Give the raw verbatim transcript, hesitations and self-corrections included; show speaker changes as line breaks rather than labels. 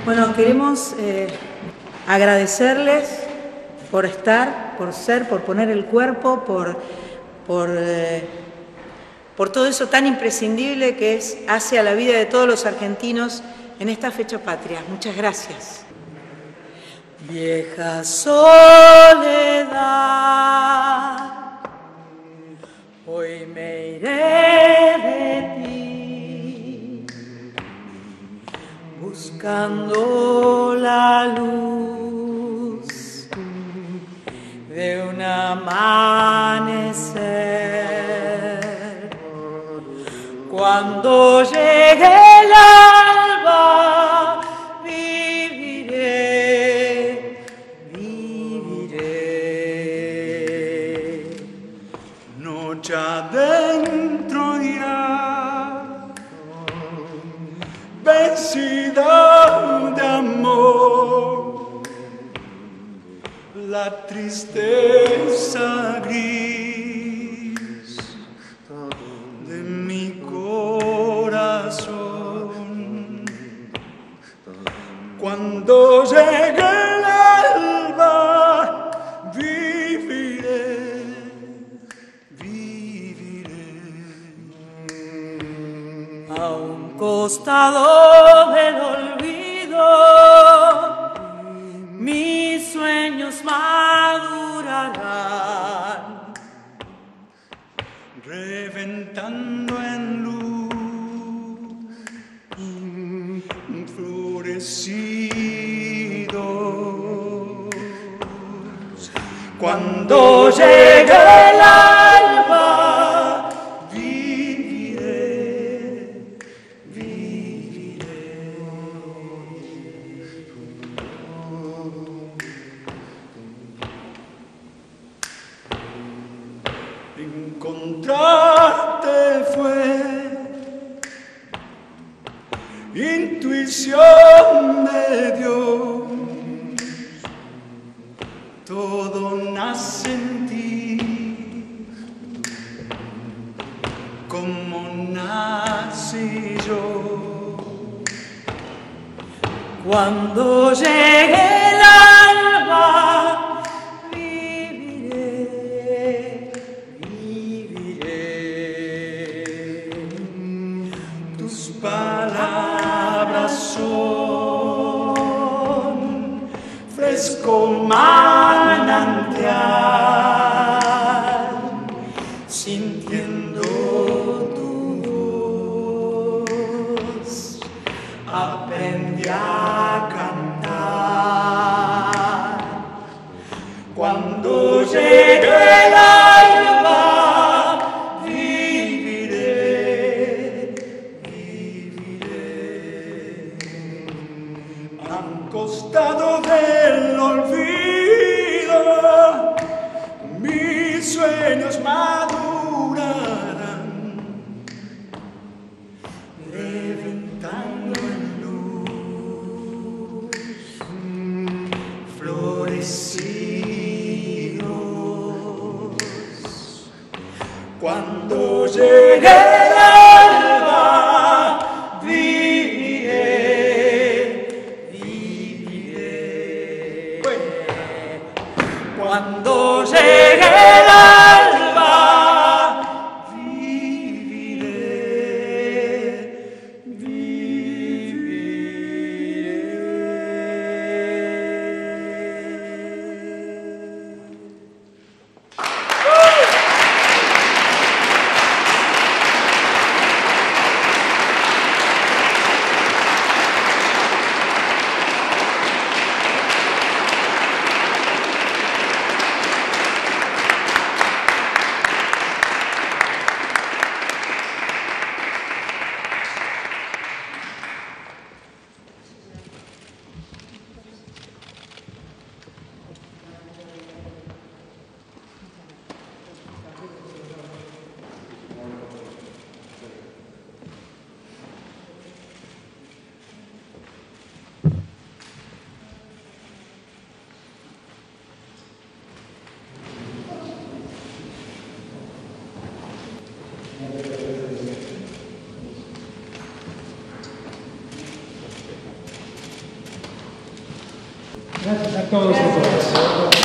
Bueno, queremos eh, agradecerles por estar, por ser, por poner el cuerpo, por, por, eh, por todo eso tan imprescindible que es, hace a la vida de todos los argentinos en esta fecha patria. Muchas gracias. Vieja soledad, hoy me iré de ti, buscando la luz de un amanecer. Cuando llegue el alba, viviré, viviré.
Noche adentro ya, vencida de amor, la tristeza gris de mi corazón. Cuando llegue el alba, viviré, viviré.
A un costado del olvido, mis sueños madurarán,
Reventando en luz, florecidos. Cuando llegue el alba, viviré, viviré. Encontrarte fue intuición de Dios, todo nace en ti, como nací yo.
cuando llegue el alba, viviré, viviré.
Tus palabras son fresco manantial, sintiendo tu voz, aprendí a cantar. Cuando llegue el alba, viviré, viviré. Al costado del olvido, mis sueños madurarán, reventando en luz, florecidos. Cuando llegue el alba, viviré, viviré. Cuando llegue el alba,
Gracias a todos y a todas.